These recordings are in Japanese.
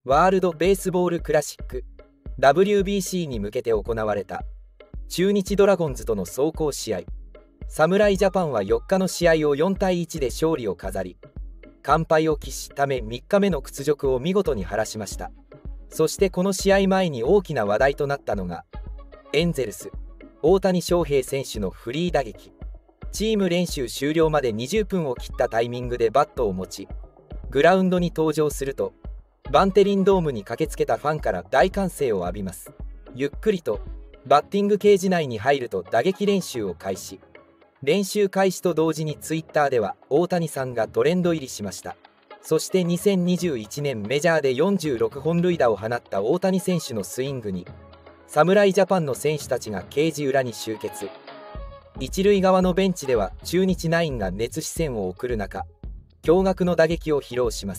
ワールド・ベースボール・クラシック WBC に向けて行われた中日ドラゴンズとの壮行試合。侍ジャパンは4日の試合を4対1で勝利を飾り、完敗を喫しため3日目の屈辱を見事に晴らしました。そしてこの試合前に大きな話題となったのがエンゼルス大谷翔平選手のフリー打撃。チーム練習終了まで20分を切ったタイミングでバットを持ちグラウンドに登場すると、バンテリンドームに駆けつけたファンから大歓声を浴びます。ゆっくりとバッティングケージ内に入ると打撃練習を開始。練習開始と同時にツイッターでは大谷さんがトレンド入りしました。そして2021年メジャーで46本塁打を放った大谷選手のスイングに侍ジャパンの選手たちがケージ裏に集結。一塁側のベンチでは中日ナインが熱視線を送る中、驚愕の打撃を披露します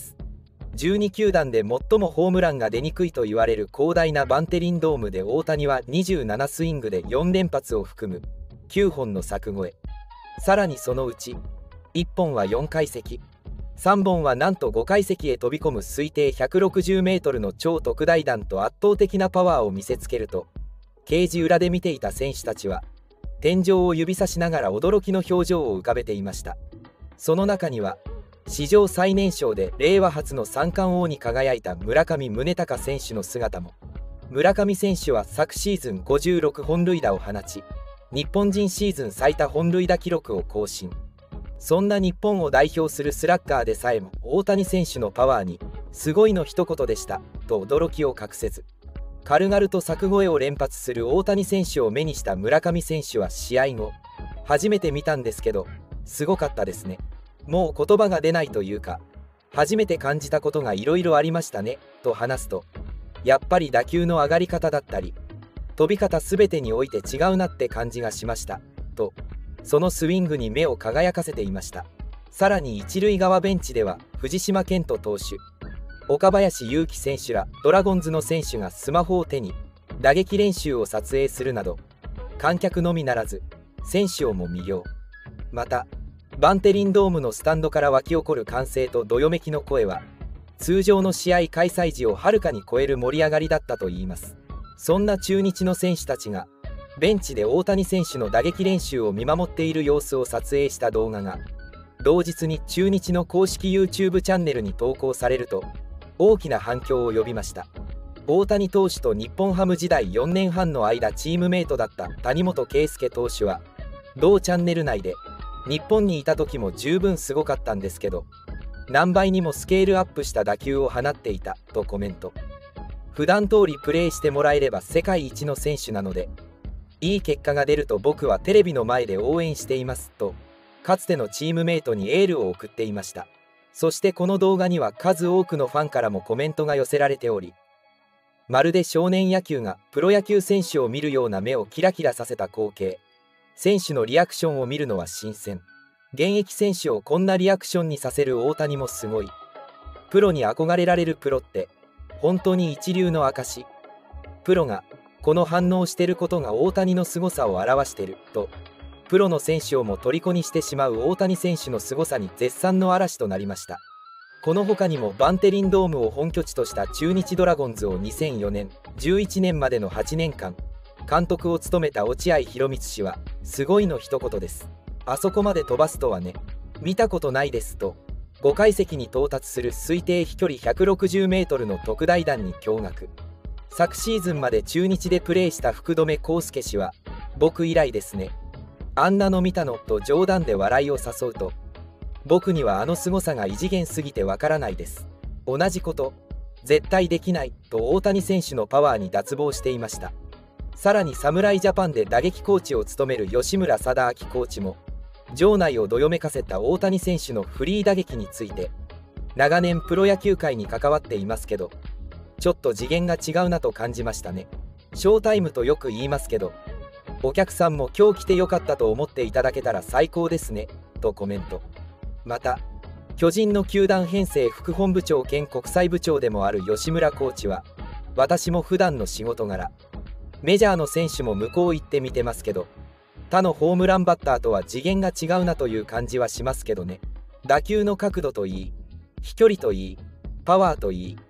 。12球団で最もホームランが出にくいと言われる広大なバンテリンドームで大谷は27スイングで4連発を含む9本の柵越え。さらにそのうち1本は4階席、3本はなんと5階席へ飛び込む推定160メートルの超特大弾と圧倒的なパワーを見せつけると、ケージ裏で見ていた選手たちは天井を指さしながら驚きの表情を浮かべていました。その中には史上最年少で令和初の三冠王に輝いた村上宗隆選手の姿も。村上選手は昨シーズン56本塁打を放ち、日本人シーズン最多本塁打記録を更新。そんな日本を代表するスラッガーでさえも大谷選手のパワーにすごいの一言でしたと驚きを隠せず、軽々と柵越えを連発する大谷選手を目にした村上選手は試合後、初めて見たんですけどすごかったですね。もう言葉が出ないというか、初めて感じたことがいろいろありましたねと話すと、やっぱり打球の上がり方だったり飛び方全てにおいて違うなって感じがしましたと、そのスイングに目を輝かせていました。さらに一塁側ベンチでは藤島健人投手、岡林勇希選手らドラゴンズの選手がスマホを手に打撃練習を撮影するなど、観客のみならず選手をも魅了。またバンテリンドームのスタンドから湧き起こる歓声とどよめきの声は通常の試合開催時をはるかに超える盛り上がりだったといいます。そんな中日の選手たちがベンチで大谷選手の打撃練習を見守っている様子を撮影した動画が同日に中日の公式 YouTube チャンネルに投稿されると大きな反響を呼びました。大谷投手と日本ハム時代4年半の間チームメイトだった谷本圭介投手は同チャンネル内で、日本にいた時も十分すごかったんですけど何倍にもスケールアップした打球を放っていたとコメント。普段通りプレーしてもらえれば世界一の選手なので、いい結果が出ると僕はテレビの前で応援していますと、かつてのチームメイトにエールを送っていました。そしてこの動画には数多くのファンからもコメントが寄せられており、まるで少年野球がプロ野球選手を見るような目をキラキラさせた光景。選手のリアクションを見るのは新鮮。現役選手をこんなリアクションにさせる大谷もすごい。プロに憧れられるプロって本当に一流の証。プロがこの反応してることが大谷の凄さを表してると、プロの選手をも虜にしてしまう大谷選手の凄さに絶賛の嵐となりました。この他にもバンテリンドームを本拠地とした中日ドラゴンズを2004年11年までの8年間監督を務めた落合博満氏はすごいの一言です。あそこまで飛ばすとはね、見たことないですと5階席に到達する推定飛距離160メートルの特大弾に驚愕。昨シーズンまで中日でプレーした福留孝介氏は僕以来ですね、あんなの見たのと冗談で笑いを誘うと、僕にはあの凄さが異次元すぎてわからないです、同じこと絶対できないと大谷選手のパワーに脱帽していました。さらに侍ジャパンで打撃コーチを務める吉村貞明コーチも場内をどよめかせた大谷選手のフリー打撃について、長年プロ野球界に関わっていますけどちょっと次元が違うなと感じましたね。ショータイムとよく言いますけど、お客さんも今日来てよかったと思っていただけたら最高ですねとコメント。また巨人の球団編成副本部長兼国際部長でもある吉村コーチは、私も普段の仕事柄メジャーの選手も向こう行って見てますけど他のホームランバッターとは次元が違うなという感じはしますけどね。打球の角度といい飛距離といいパワーといい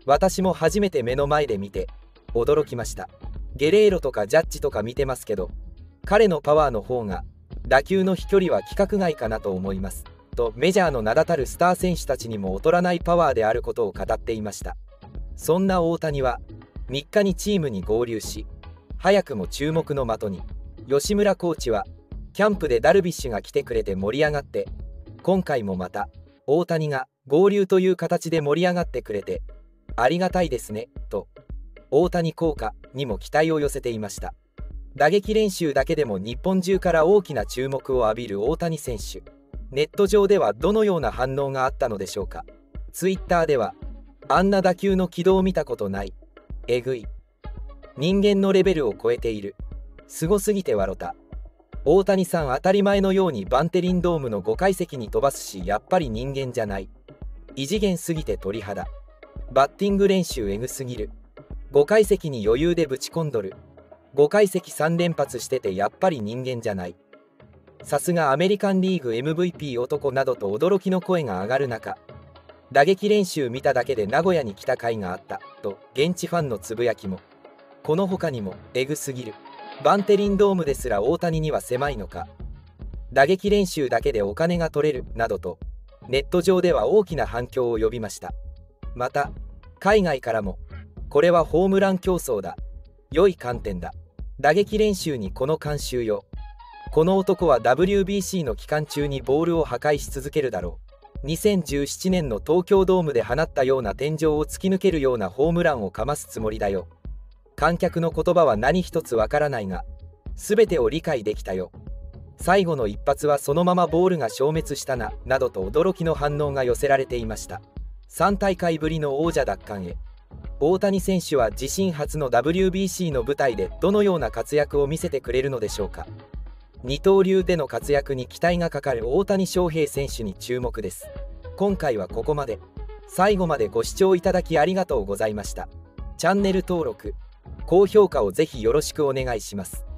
私も初めて目の前で見て驚きました。ゲレーロとかジャッジとか見てますけど、彼のパワーの方が打球の飛距離は規格外かなと思いますと、メジャーの名だたるスター選手たちにも劣らないパワーであることを語っていました。そんな大谷は3日にチームに合流し、早くも注目の的に。吉村コーチはキャンプでダルビッシュが来てくれて盛り上がって、今回もまた大谷が合流という形で盛り上がってくれてありがたいですねと、大谷効果にも期待を寄せていました。打撃練習だけでも日本中から大きな注目を浴びる大谷選手。ネット上ではどのような反応があったのでしょうか。ツイッターでは、あんな打球の軌道を見たことない、えぐい、人間のレベルを超えている、すごすぎて笑った、大谷さん当たり前のようにバンテリンドームの5階席に飛ばすし、やっぱり人間じゃない、異次元すぎて鳥肌、バッティング練習えぐすぎる、5階席に余裕でぶち込んどる、5階席3連発しててやっぱり人間じゃない、さすがアメリカンリーグ MVP 男などと驚きの声が上がる中、打撃練習見ただけで名古屋に来た甲斐があったと現地ファンのつぶやきも。この他にもエグすぎる、バンテリンドームですら大谷には狭いのか、打撃練習だけでお金が取れるなどとネット上では大きな反響を呼びました。また海外からも、これはホームラン競争だ、良い観点だ、打撃練習にこの慣習よ、この男は WBC の期間中にボールを破壊し続けるだろう、2017年の東京ドームで放ったような天井を突き抜けるようなホームランをかますつもりだよ、観客の言葉は何一つわからないが全てを理解できたよ、最後の一発はそのままボールが消滅したな、などと驚きの反応が寄せられていました。3大会ぶりの王者奪還へ、大谷選手は自身初の WBC の舞台でどのような活躍を見せてくれるのでしょうか。二刀流での活躍に期待がかかる大谷翔平選手に注目です。今回はここまで。最後までご視聴いただきありがとうございました。チャンネル登録、高評価をぜひよろしくお願いします。